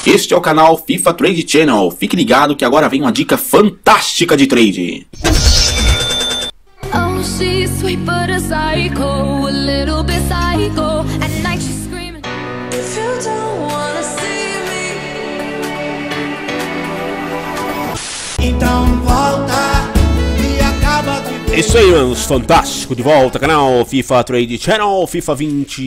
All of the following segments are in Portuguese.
Este é o canal FIFA Trade Channel. Fique ligado que agora vem uma dica fantástica de trade. Oh, she's sweet but a psycho, a little bit psycho. At night she's screaming. If you don't wanna see me. Então volta e acaba de ver. É isso aí, manos, fantástico, de volta, canal FIFA Trade Channel, FIFA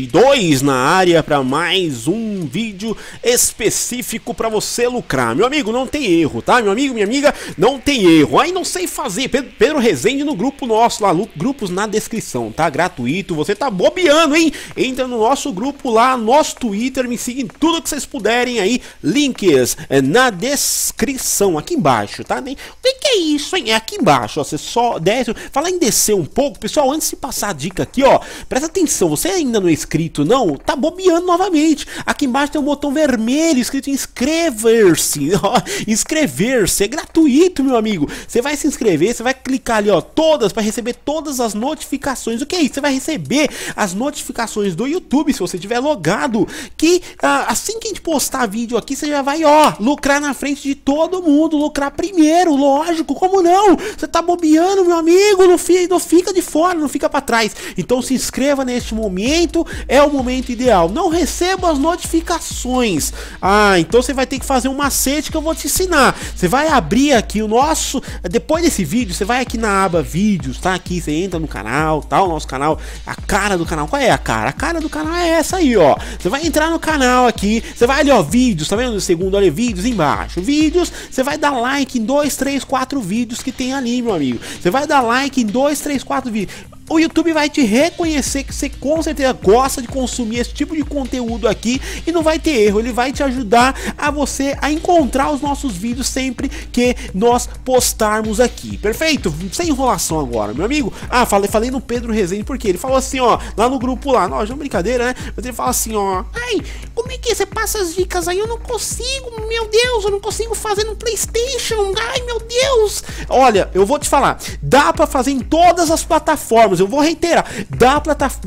22 na área para mais um vídeo específico para você lucrar. Meu amigo, não tem erro, tá? Meu amigo, minha amiga, não tem erro. Aí não sei fazer, Pedro Rezende no grupo nosso lá, grupos na descrição, tá? Gratuito, você tá bobeando, hein? Entra no nosso grupo lá, nosso Twitter, me siga em tudo que vocês puderem aí, links na descrição, aqui embaixo, tá? O que é isso, hein? É aqui embaixo, ó, você só desce. Falar em descer um pouco, pessoal, antes de passar a dica aqui, ó, presta atenção, você ainda não é inscrito, não? Tá bobeando novamente. Aqui embaixo tem um botão vermelho escrito inscrever-se, inscrever-se, é gratuito, meu amigo. Você vai se inscrever, você vai clicar ali, ó, todas, para receber todas as notificações. O que é isso? Você vai receber as notificações do YouTube, se você tiver logado, que assim que a gente postar vídeo aqui, você já vai, ó, lucrar na frente de todo mundo, lucrar primeiro, lógico, como não? Você tá bobeando, meu amigo, não fica de fora, não fica para trás. Então se inscreva neste momento, é o momento ideal. Não receba as notificações. Então você vai ter que fazer um macete que eu vou te ensinar. Você vai abrir aqui o nosso, depois desse vídeo, você vai aqui na aba vídeos, tá? Aqui você entra no canal, tá? O nosso canal, a cara do canal, qual é a cara? A cara do canal é essa aí, ó. Você vai entrar no canal aqui, você vai ali, ó, vídeos, tá vendo? No segundo, olha, vídeos embaixo. Vídeos, você vai dar like em 2, 3, 4 vídeos que tem ali, meu amigo. Você vai dar like em 2, 3, 4 vídeos. O YouTube vai te reconhecer que você com certeza gosta de consumir esse tipo de conteúdo aqui e não vai ter erro. Ele vai te ajudar a você a encontrar os nossos vídeos sempre que nós postarmos aqui. Perfeito? Sem enrolação agora, meu amigo. Falei no Pedro Rezende porque ele falou assim, ó, lá no grupo lá, não, já é uma brincadeira, né? Mas ele fala assim, ó, ai, como é que você passa as dicas aí? Eu não consigo, meu Deus, eu não consigo fazer no PlayStation. Ai, meu Deus. Olha, eu vou te falar, dá pra fazer em todas as plataformas. Eu vou reiterar, dá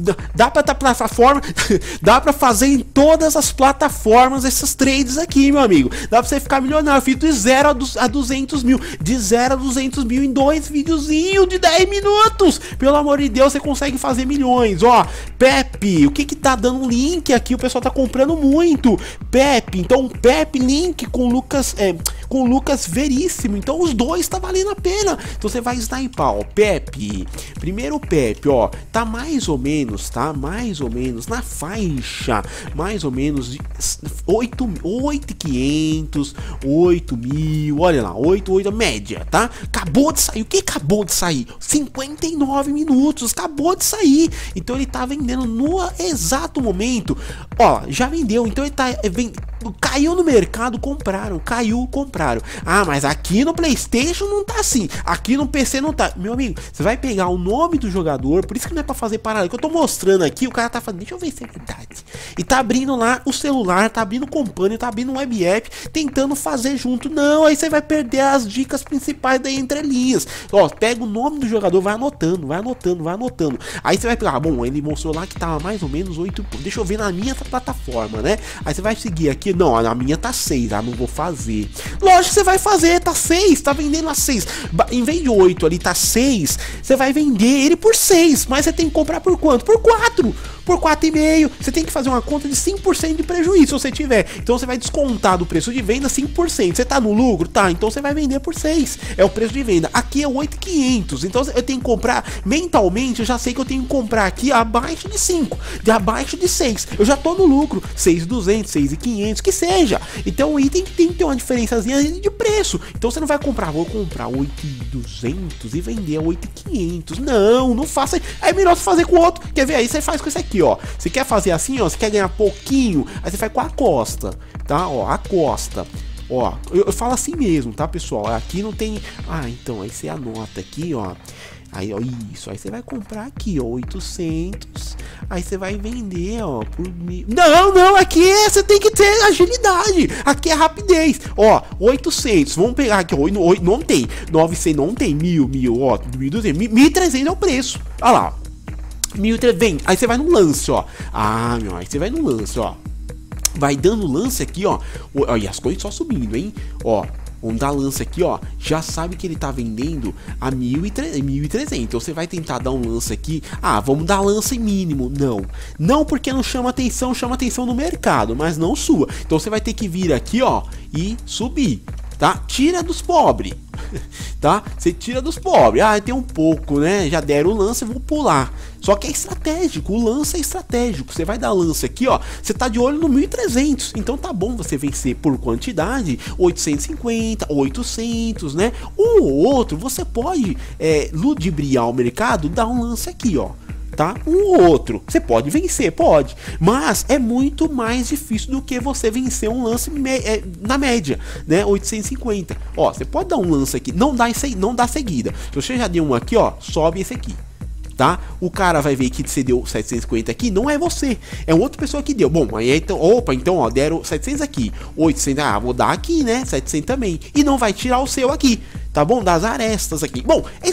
pra fazer em todas as plataformas esses trades aqui, meu amigo. Dá pra você ficar milionário, filho, de 0 a 200 mil, de 0 a 200 mil em 2 videozinhos de 10 minutos. Pelo amor de Deus, você consegue fazer milhões. Ó, Pepe, o que que tá dando link aqui? O pessoal tá comprando muito. Pepe, então Pepe link com Lucas, com Lucas Veríssimo. Então os dois tá valendo a pena. Então você vai sniper, ó, Pepe, primeiro Pepe, ó, tá mais ou menos na faixa, mais ou menos de 8.500, 8.000, olha lá, 8, média, tá? Acabou de sair, o que acabou de sair? 59 minutos, acabou de sair. Então ele tá vendendo no exato momento, ó, já vendeu, então ele tá caiu no mercado, compraram. Mas aqui no PlayStation não tá assim, aqui no PC não tá. Meu amigo, você vai pegar o nome do jogador, por isso que não é pra fazer paralelo, que eu tô mostrando aqui, o cara tá falando, deixa eu ver se é verdade. E tá abrindo lá o celular, tá abrindo o Companion, tá abrindo um web app, tentando fazer junto. Não, aí você vai perder as dicas principais da entrelinhas. Ó, pega o nome do jogador, vai anotando. Aí você vai pegar, bom, ele mostrou lá que tava mais ou menos 8, deixa eu ver na minha plataforma, né? Aí você vai seguir aqui, não, a minha tá 6, não vou fazer. Lógico que você vai fazer, tá 6, tá vendendo a 6. Em vez de 8 ali, tá 6, você vai vender ele por 6, mas você tem que comprar por quanto? Por 4, por 4,5. Você tem que fazer uma conta de 5% de prejuízo se você tiver. Então você vai descontar do preço de venda 5%. Você tá no lucro? Tá, então você vai vender por 6. É o preço de venda. Aqui é 8.500. Então eu tenho que comprar mentalmente, eu já sei que eu tenho que comprar aqui abaixo de 5, de abaixo de 6. Eu já tô no lucro, 6.200, 6.500, que seja. Então o item tem que ter uma diferençazinha de preço. Então você não vai comprar, vou comprar 8.200 e vender a 8.500. Não faça. É melhor você fazer com o outro. Quer ver? Aí você faz com esse aqui, ó. Você quer fazer assim, ó, você quer ganhar pouquinho, aí você faz com a costa, tá? Ó, a costa. Ó, eu falo assim mesmo, tá, pessoal? Aqui não tem... então, aí você anota aqui, ó. Aí, ó, isso. Aí você vai comprar aqui, ó, 800. Aí você vai vender, ó, por 1.000. Não, aqui você tem que ter agilidade. Aqui é rapidez. Ó, 800. Vamos pegar aqui, ó, não tem. 900 não tem. 1.000, ó, 1.200. 1.300 é o preço. Olha lá. 1.300. Aí você vai no lance, ó. Aí você vai no lance, ó. vai dando lance aqui, ó. E as coisas só subindo, hein? Ó, vamos dar lance aqui, ó. Já sabe que ele tá vendendo a 1.300. Então você vai tentar dar um lance aqui. Ah, vamos dar lance mínimo. Não. Não, porque não chama atenção no mercado, mas não sua. Então você vai ter que vir aqui, ó, e subir, tá? Tira dos pobres. Tá? Você tira dos pobres. Ah, tem um pouco, né? Já deram o lance, eu vou pular. Só que é estratégico, o lance é estratégico. Você vai dar lance aqui, ó. Você tá de olho no 1.300. Então tá bom você vencer por quantidade 850, 800, né? Um ou outro, você pode ludibriar o mercado, dar um lance aqui, ó. Tá? Um ou outro, você pode vencer, pode, mas é muito mais difícil do que você vencer um lance na média, né? 850. Ó, você pode dar um lance aqui, não dá seguida. Se você já deu um aqui, ó, sobe esse aqui. Tá? O cara vai ver que você deu 750 aqui, não é você, é outra pessoa que deu. Bom, aí então, opa, então ó, deram 700 aqui, 800, ah, vou dar aqui, né? 700 também, e não vai tirar o seu aqui, tá bom? Das arestas aqui. Bom, é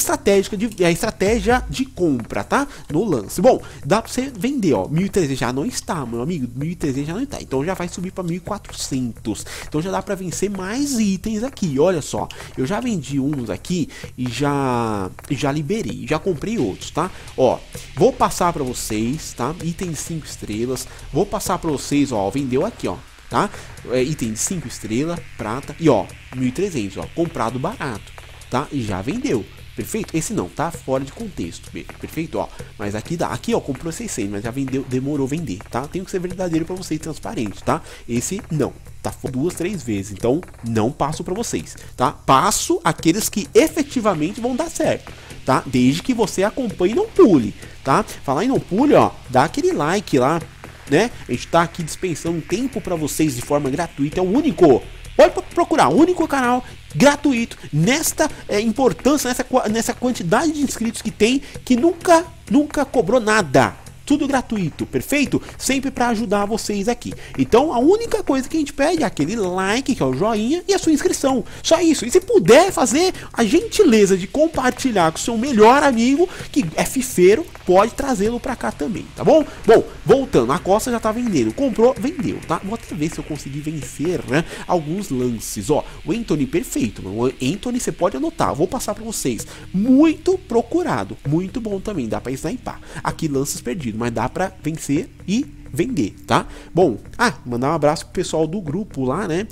a estratégia de compra, tá? No lance. Bom, dá pra você vender, ó, 1.300 já não está, meu amigo, 1.300 já não está, então já vai subir pra 1.400, então já dá pra vencer mais itens aqui, olha só, eu já vendi uns aqui e já liberei, já comprei outros, tá? Ó, vou passar pra vocês, tá? Item de 5 estrelas, vou passar pra vocês, ó, vendeu aqui, ó, tá? Item de 5 estrelas, prata, e ó, 1.300, ó, comprado barato, tá? E já vendeu. Perfeito? Esse não, tá fora de contexto, perfeito, ó, mas aqui dá, aqui ó, comprou 600, mas já vendeu, demorou vender, tá? Tem que ser verdadeiro pra vocês, transparente, tá? Esse não, tá 2, 3 vezes, então não passo pra vocês, tá? Passo aqueles que efetivamente vão dar certo, tá? Desde que você acompanhe e não pule, tá? Falar em não pule, ó, dá aquele like lá, né? A gente tá aqui dispensando tempo pra vocês de forma gratuita, é o único. Pode procurar, o único canal gratuito nesta importância, nessa quantidade de inscritos que tem, que nunca cobrou nada. Tudo gratuito, perfeito? Sempre para ajudar vocês aqui. Então a única coisa que a gente pede é aquele like, que é o joinha, e a sua inscrição. Só isso. E se puder fazer a gentileza de compartilhar com o seu melhor amigo, que é fifeiro, pode trazê-lo para cá também, tá bom? Bom, voltando, a Costa já tá vendendo. Comprou, vendeu, tá? Vou até ver se eu consegui vencer, né, alguns lances. Ó, o Anthony, perfeito, mano. O Anthony, você pode anotar. Vou passar para vocês. Muito procurado. Muito bom também. Dá para sniper. Aqui, lances perdidos. Mas dá pra vencer e vender, tá? Bom, mandar um abraço pro pessoal do grupo lá, né?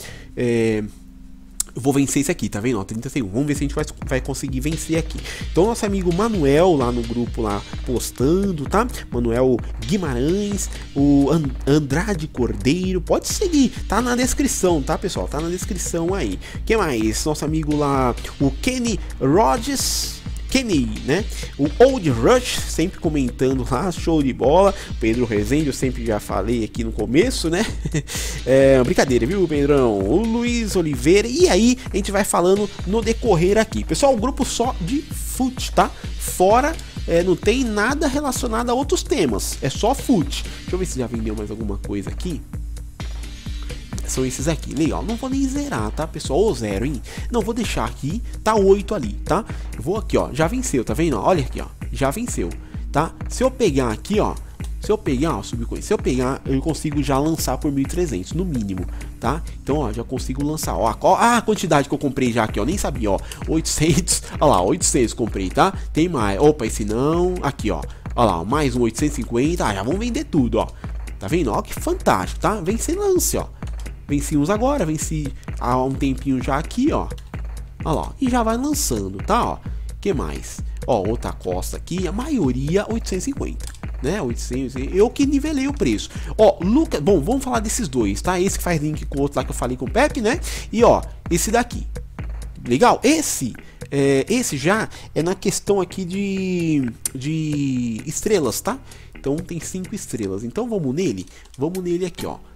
Eu vou vencer esse aqui, tá vendo? Ó, 30 segundos. Vamos ver se a gente vai conseguir vencer aqui. Então, nosso amigo Manuel lá no grupo lá postando, tá? Manuel Guimarães, o Andrade Cordeiro, pode seguir, tá na descrição, tá, pessoal? Tá na descrição aí. Quem mais? Nosso amigo lá, o Kenny Rogers, né? O Old Rush sempre comentando lá, show de bola. Pedro Rezende, eu sempre já falei aqui no começo, né? Brincadeira, viu, Pedrão? O Luiz Oliveira. E aí, a gente vai falando no decorrer aqui. Pessoal, o grupo só de fute, tá? Fora, não tem nada relacionado a outros temas. É só fute. Deixa eu ver se já vendeu mais alguma coisa aqui. São esses aqui, legal, não vou nem zerar, tá, pessoal, ou zero, hein, não, vou deixar aqui, tá 8 ali, tá, eu vou aqui, ó, já venceu, tá vendo, olha aqui, ó, já venceu, tá, se eu pegar aqui, ó, subir coisa, se eu pegar, eu consigo já lançar por 1.300, no mínimo, tá, então, ó, já consigo lançar, ó, a quantidade que eu comprei já aqui, ó, nem sabia, ó, 800, ó lá, 800 comprei, tá, tem mais, opa, esse não, aqui, ó lá, mais um 850, já vamos vender tudo, ó, tá vendo, ó, que fantástico, tá, vence lance, ó. Venci uns agora, venci há um tempinho já aqui, ó. Olha lá, e já vai lançando, tá, ó. Que mais? Ó, outra costa aqui, a maioria 850, né? 800, eu que nivelei o preço. Ó, Lucas, bom, vamos falar desses dois, tá? Esse que faz link com o outro lá que eu falei com o Pepe, né? E ó, esse daqui. Legal? Esse já é na questão aqui de estrelas, tá? Então tem 5 estrelas. Então vamos nele aqui, ó.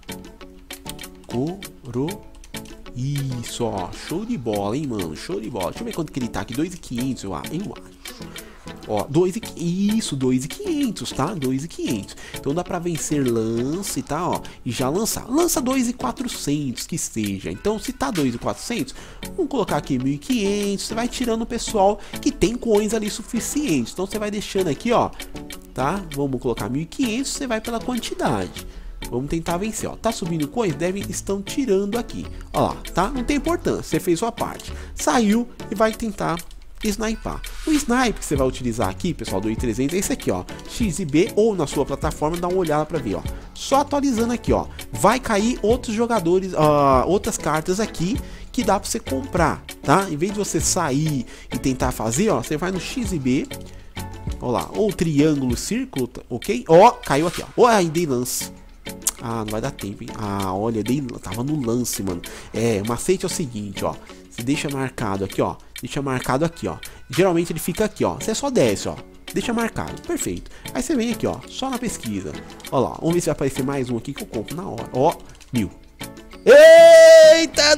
Isso, ó, show de bola, hein, mano, show de bola. Deixa eu ver quanto que ele tá aqui, 2.500, eu acho. Ó, 2.500, tá? 2.500. Então dá pra vencer lance, tá, ó, e já lançar. Lança 2.400 que seja. Então se tá 2.400, vamos colocar aqui 1.500, você vai tirando o pessoal que tem coins ali suficientes. Então você vai deixando aqui, ó, tá? Vamos colocar 1.500, você vai pela quantidade. Vamos tentar vencer, ó. Tá subindo coisa? Estão tirando aqui. Ó lá, tá? Não tem importância, você fez sua parte. Saiu e vai tentar snipar. O snipe que você vai utilizar aqui, pessoal, do i300 é esse aqui, ó. X e B, ou na sua plataforma, dá uma olhada pra ver, ó. Só atualizando aqui, ó. Vai cair outros jogadores, outras cartas aqui que dá pra você comprar, tá? Em vez de você sair e tentar fazer, ó, você vai no X e B. Ó lá, ou triângulo, círculo, ok? Ó, caiu aqui, ó. Ó, aí dei lance. Ah, não vai dar tempo, hein? Ah, olha, tava no lance, mano. É, o macete é o seguinte, ó. Você deixa marcado aqui, ó. Deixa marcado aqui, ó. Geralmente ele fica aqui, ó. Você só desce, ó. Deixa marcado, perfeito. Aí você vem aqui, ó, só na pesquisa. Ó lá, vamos ver se vai aparecer mais um aqui que eu compro na hora. Ó, 1000. Eita,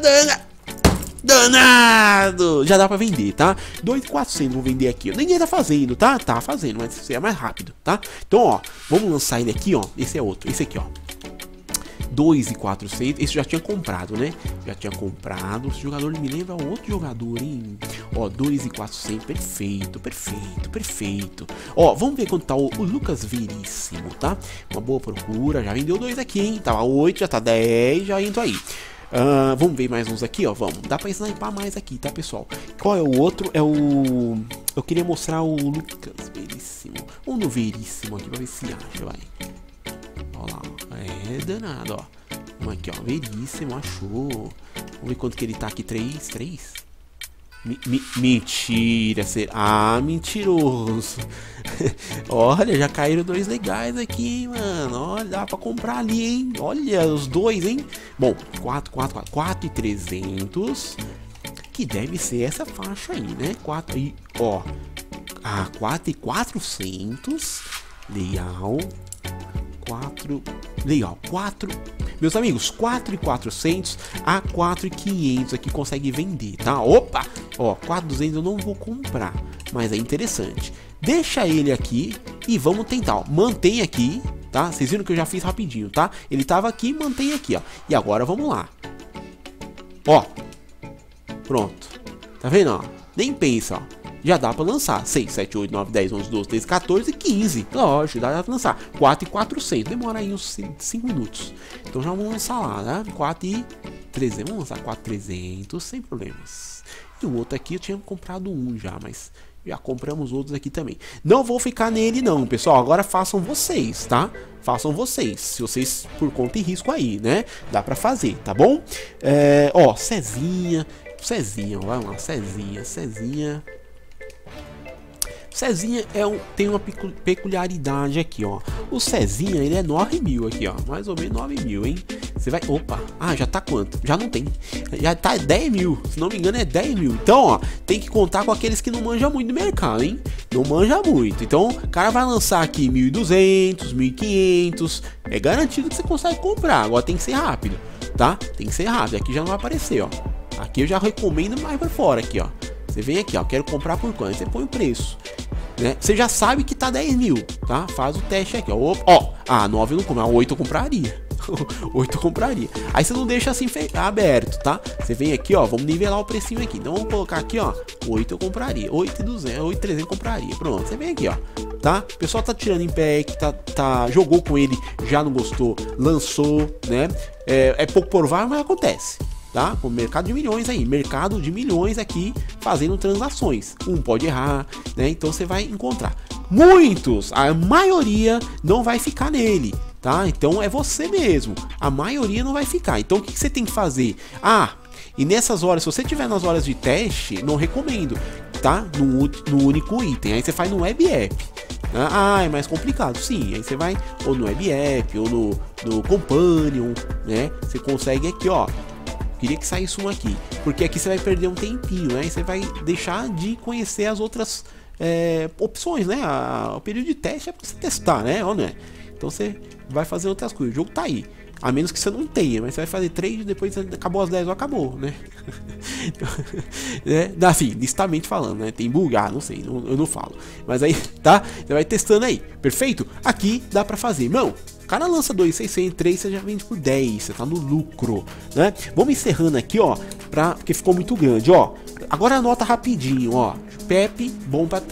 danado! Já dá pra vender, tá? 2.400 vou vender aqui. Ninguém tá fazendo, tá? Tá fazendo, mas isso é mais rápido, tá? Então, ó, vamos lançar ele aqui, ó. Esse é outro, esse aqui, ó. 2.400, esse já tinha comprado, né? Já tinha comprado. Esse jogador me lembra outro jogador, hein? Ó, 2.400, perfeito, perfeito, perfeito. Ó, vamos ver quanto tá o Lucas Veríssimo, tá? Uma boa procura, já vendeu 2 aqui, hein? Tava 8, já tá 10, já indo aí. Vamos ver mais uns aqui, ó, vamos. Dá pra snipar mais aqui, tá, pessoal? Qual é o outro? É o... Eu queria mostrar o Lucas Veríssimo. Vamos no Veríssimo aqui pra ver se acha, vai. Ó lá, é danado, ó. Vamos aqui, ó, Veríssimo, achou. Vamos ver quanto que ele tá aqui, 3? Mentira, mentiroso. Olha, já caíram 2 legais aqui, mano. Olha, dá pra comprar ali, hein. Olha, os 2, hein. Bom, 4.300. Que deve ser essa faixa aí, né. 4 aí, ó. 4.400. Legal. 4. Legal, 4. Meus amigos, 4.400 a 4.500 aqui consegue vender, tá? Opa! Ó, 4.200 eu não vou comprar, mas é interessante. Deixa ele aqui e vamos tentar, ó. Mantém aqui, tá? Vocês viram que eu já fiz rapidinho, tá? Ele tava aqui, mantém aqui, ó. E agora vamos lá. Ó. Pronto. Tá vendo, ó? Nem pensa, ó. Já dá pra lançar 6, 7, 8, 9, 10, 11, 12, 13, 14, 15. Lógico, dá pra lançar 4.400. Demora aí uns 5 minutos. Então já vamos lançar lá, né? 4.300. Vamos lançar 4.300 sem problemas. E o outro aqui eu tinha comprado um já, mas já compramos outros aqui também. Não vou ficar nele não, pessoal. Agora façam vocês, tá? Façam vocês. Se vocês por conta e risco aí, né? Dá pra fazer, tá bom? Ó, Cezinha, vai lá, Cezinha. Cezinha tem uma peculiaridade aqui, ó. O Cezinha, ele é 9.000 aqui, ó. Mais ou menos 9.000, hein? Você vai... Opa! Ah, já tá quanto? Já não tem. Já tá 10.000. Se não me engano, é 10.000. Então, ó, tem que contar com aqueles que não manjam muito do mercado, hein? Não manja muito. Então, o cara vai lançar aqui 1.200, 1.500. É garantido que você consegue comprar. Agora tem que ser rápido, tá? Tem que ser rápido. Aqui já não vai aparecer, ó. Aqui eu já recomendo mais pra fora, aqui, ó. Você vem aqui, ó, quero comprar por quanto? Você põe o preço, né? Você já sabe que tá 10.000, tá? Faz o teste aqui, ó. Ó, 9 eu não compro, 8 eu compraria. 8 eu compraria. Aí você não deixa assim aberto, tá? Você vem aqui, ó, vamos nivelar o precinho aqui. Então vamos colocar aqui, ó, 8 eu compraria, 8.200, 8.300 eu compraria. Pronto, você vem aqui, ó, tá? O pessoal tá tirando em pack, jogou com ele, já não gostou, lançou, né? É pouco provável, mas acontece. Tá? O mercado de milhões aí, mercado de milhões aqui fazendo transações. Um pode errar, né? Então você vai encontrar muitos, a maioria não vai ficar nele, tá? Então é você mesmo, a maioria não vai ficar. Então o que você tem que fazer? E nessas horas, se você tiver nas horas de teste, não recomendo, tá? No único item, aí você faz no web app. É mais complicado, sim. Aí você vai ou no web app ou no Companion, né? Você consegue aqui, ó. Queria que saísse um aqui, porque aqui você vai perder um tempinho, né? E você vai deixar de conhecer as outras opções, né? O período de teste é pra você testar, né? Ou não é? Então você vai fazer outras coisas. O jogo tá aí. A menos que você não tenha, mas você vai fazer 3 depois acabou as 10 ou acabou, né? Assim, listamente falando, né? Tem bug, não sei, eu não falo. Mas aí, tá? Você vai testando aí, perfeito? Aqui dá pra fazer, não. O cara lança 2.600, 3, você já vende por 10, você tá no lucro, né? Vamos encerrando aqui, ó, porque ficou muito grande, ó. Agora anota rapidinho, ó. Pepe, bom pra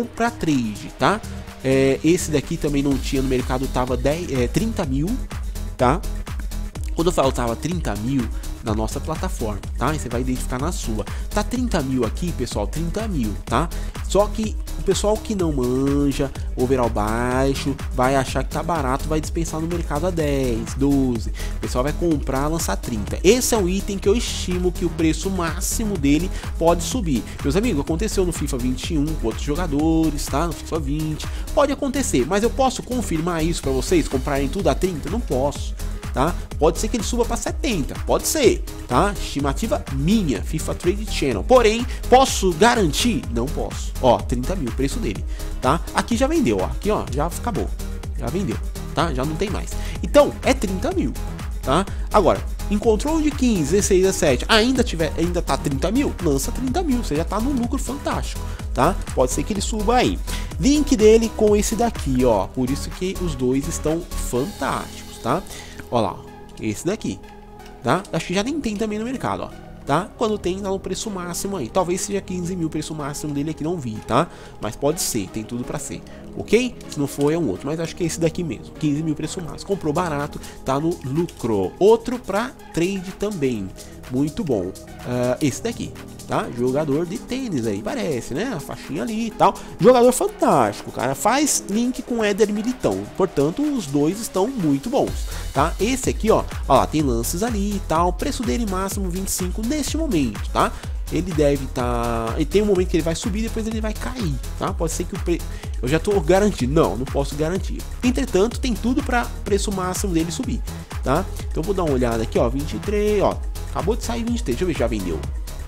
trade, tá? Esse daqui também não tinha no mercado, tava 30.000. tá? Quando eu falo tava 30 mil na nossa plataforma, tá? E você vai identificar na sua. Tá 30 mil aqui, pessoal, 30 mil, tá? Só que o pessoal que não manja, overall baixo, vai achar que tá barato, vai dispensar no mercado a 10, 12. O pessoal vai comprar, lançar 30. Esse é um item que eu estimo que o preço máximo dele pode subir. Meus amigos, aconteceu no FIFA 21 com outros jogadores, tá? No FIFA 20. Pode acontecer, mas eu posso confirmar isso pra vocês? Comprarem tudo a 30? Não posso. Tá? Pode ser que ele suba para 70, pode ser, tá? Estimativa minha, FIFA Trade Channel. Porém, posso garantir? Não posso. Ó, 30 mil, preço dele, tá? Aqui já vendeu, ó. Aqui, ó, já acabou. Já vendeu, tá? Já não tem mais. Então, é 30 mil, tá? Agora, encontrou de 15, 16, 17, ainda tá 30 mil? Lança 30 mil, você já tá num lucro fantástico, tá? Pode ser que ele suba aí. Link dele com esse daqui, ó. Por isso que os dois estão fantásticos, tá? Ó lá, esse daqui, tá? Acho que já nem tem também no mercado, ó, tá? Quando tem, tá no preço máximo aí. Talvez seja 15 mil o preço máximo dele aqui, não vi, tá? Mas pode ser, tem tudo pra ser, ok? Se não for, é um outro, mas acho que é esse daqui mesmo. 15 mil preço máximo. Comprou barato, tá no lucro. Outro pra trade também, muito bom. Esse daqui, tá? Jogador de tênis aí, parece, né? A faixinha ali e tal. Jogador fantástico, cara. Faz link com Éder Militão. Portanto, os dois estão muito bons, tá? Esse aqui, ó lá, tem lances ali e tal. Preço dele máximo 25 neste momento, tá? Ele deve estar... E tem um momento que ele vai subir, depois ele vai cair, tá? Pode ser que o preço... Eu já tô garantindo. Não posso garantir. Entretanto, tem tudo para preço máximo dele subir, tá? Então, vou dar uma olhada aqui, ó. 23, ó. Acabou de sair 23. Deixa eu ver se já vendeu.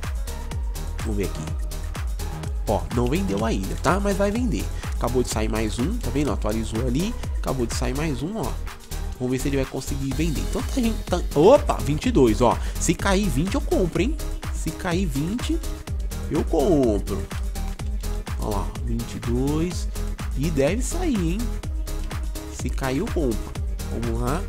Vamos ver aqui. Ó, não vendeu ainda, tá? Mas vai vender. Acabou de sair mais um, tá vendo? Atualizou ali. Acabou de sair mais um, ó. Vamos ver se ele vai conseguir vender. Então tá, gente, tá... Opa, 22, ó. Se cair 20 eu compro, hein? Se cair 20 eu compro. Ó lá, 22. E deve sair, hein? Se cair eu compro. Vamos lá.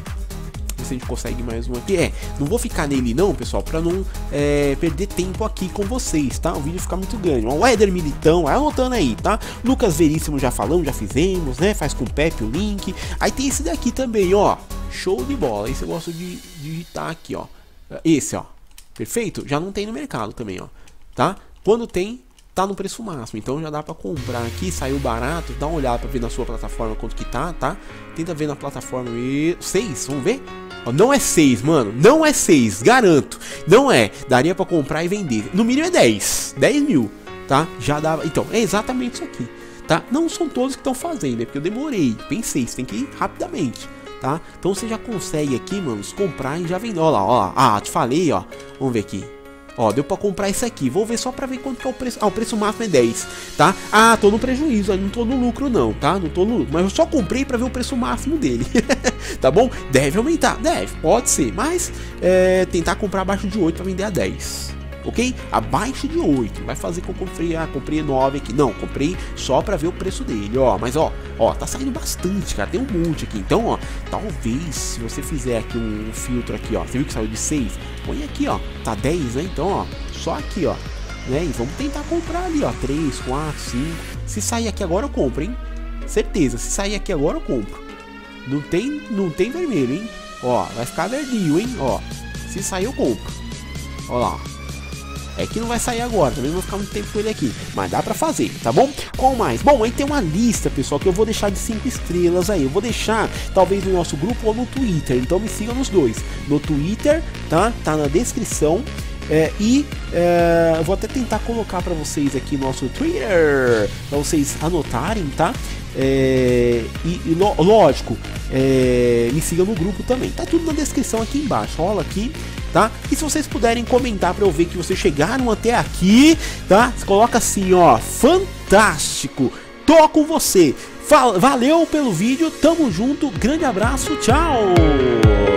Ver se a gente consegue mais um aqui. Não vou ficar nele não, pessoal, pra não perder tempo aqui com vocês, tá? O vídeo fica muito grande. O Éder Militão, vai anotando aí, tá? Lucas Veríssimo já falamos, já fizemos, né? Faz com o Pepe o link. Aí tem esse daqui também, ó. Show de bola. Esse eu gosto de digitar aqui, ó. Esse, ó. Perfeito? Já não tem no mercado também, ó. Tá? Quando tem, tá no preço máximo. Então já dá pra comprar aqui, saiu barato. Dá uma olhada pra ver na sua plataforma quanto que tá, tá? Tenta ver na plataforma 6, vamos ver? Ó, não é 6, mano. Não é 6, garanto. Não é. Daria pra comprar e vender. No mínimo é 10. 10 mil, tá? Já dava. Então, é exatamente isso aqui, tá? Não são todos que estão fazendo, é porque eu demorei. Pensei, você tem que ir rapidamente, tá? Então você já consegue aqui, manos, comprar e já vender. Ó lá, ó lá. Ah, te falei, ó. Vamos ver aqui. Ó, deu pra comprar esse aqui. Vou ver só pra ver quanto que é o preço. Ah, o preço máximo é 10, tá? Ah, tô no prejuízo, não tô no lucro não, tá? Não tô no lucro, mas eu só comprei pra ver o preço máximo dele. Tá bom? Deve aumentar, deve, pode ser. Mas, tentar comprar abaixo de 8 pra vender a 10. Ok? Abaixo de 8. Vai fazer que eu comprei 9 aqui. Não, comprei só pra ver o preço dele, ó. Mas, ó, tá saindo bastante, cara. Tem um monte aqui. Então, ó, talvez, se você fizer aqui um filtro aqui, ó. Você viu que saiu de 6? Põe aqui, ó. Tá 10, né? Então, ó, só aqui, ó. Né? E vamos tentar comprar ali, ó. 3, 4, 5. Se sair aqui agora, eu compro, hein? Certeza. Se sair aqui agora, eu compro. Não tem vermelho, hein? Ó, vai ficar verdinho, hein? Ó, se sair, eu compro. Ó lá. É que não vai sair agora, também não vou ficar muito tempo com ele aqui. Mas dá pra fazer, tá bom? Qual mais? Bom, aí tem uma lista, pessoal, que eu vou deixar de 5 estrelas aí. Eu vou deixar, talvez, no nosso grupo ou no Twitter. Então me sigam nos dois. No Twitter, tá? Tá na descrição. Eu vou até tentar colocar pra vocês aqui nosso Twitter, pra vocês anotarem, tá? Lógico, me sigam no grupo também. Tá tudo na descrição aqui embaixo. Rola aqui, tá? E se vocês puderem comentar pra eu ver que vocês chegaram até aqui, tá? Você coloca assim, ó, fantástico, tô com você. Valeu pelo vídeo, tamo junto, grande abraço, tchau!